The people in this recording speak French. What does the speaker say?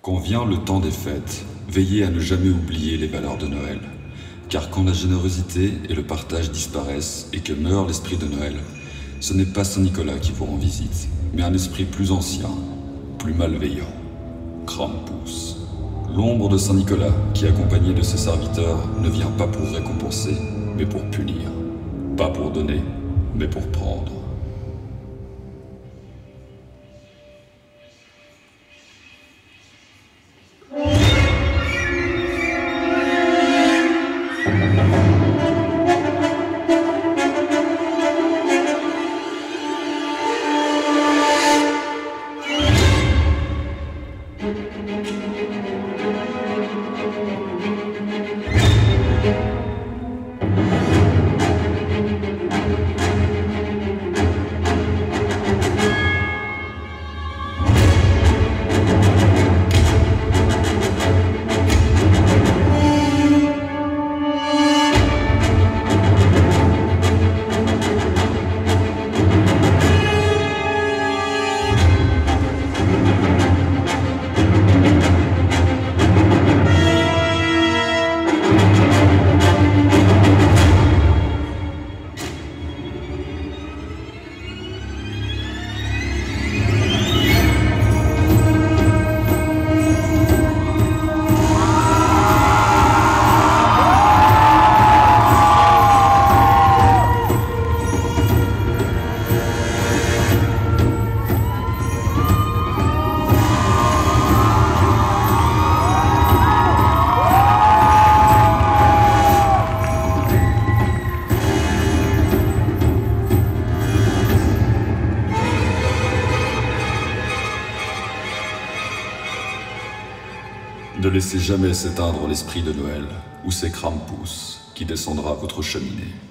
Quand vient le temps des fêtes, veillez à ne jamais oublier les valeurs de Noël. Car quand la générosité et le partage disparaissent et que meurt l'esprit de Noël, ce n'est pas Saint Nicolas qui vous rend visite, mais un esprit plus ancien, plus malveillant, Krampus. L'ombre de Saint Nicolas, qui accompagné de ses serviteurs, ne vient pas pour récompenser, mais pour punir. Pas pour donner, mais pour prendre. Ne laissez jamais s'éteindre l'esprit de Noël, ou c'est Krampus qui descendra votre cheminée.